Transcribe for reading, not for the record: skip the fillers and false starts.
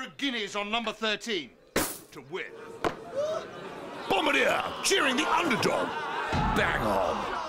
100 guineas on number 13 to win. Bombardier, cheering the underdog. Bang on.